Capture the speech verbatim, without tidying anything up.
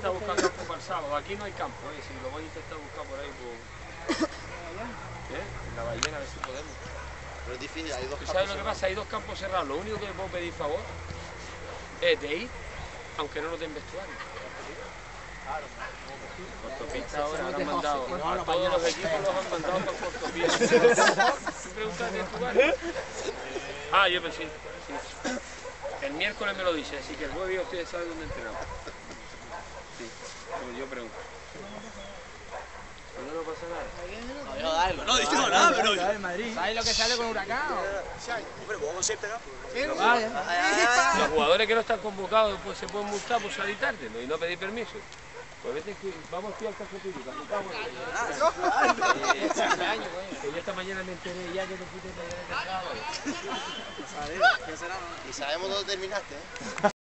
Está buscando campo para el sábado. Aquí no hay campo, ¿eh? Si lo voy a intentar buscar por ahí, pues... ¿Eh? En la ballena, a ver si podemos. Pero es difícil, hay dos campos. ¿Sabes lo que pasa? Hay dos campos cerrados. Lo único que le puedo pedir favor es de ir, aunque no nos den vestuario. Cortopista ahora han mandado, a todos los equipos los han mandado para cortopista. ¿Tú preguntas de jugar? Ah, yo pensé, sí. El miércoles me lo dice, así que el jueves ustedes saben dónde entrenamos. Sí, pero yo pregunto. No, no pasa nada. No, yo darlo. No, dice nada, pero... ¿Sabes lo que sale con Huracán? Hombre, vos siempre, ¿no? Los jugadores que no están convocados pues se pueden multar por salir tarde, ¿no? Y no pedir permiso. Pues vete que vamos aquí al café público, que yo esta mañana me enteré ya que te fuiste para allá de Y sabemos dónde terminaste, ¿eh?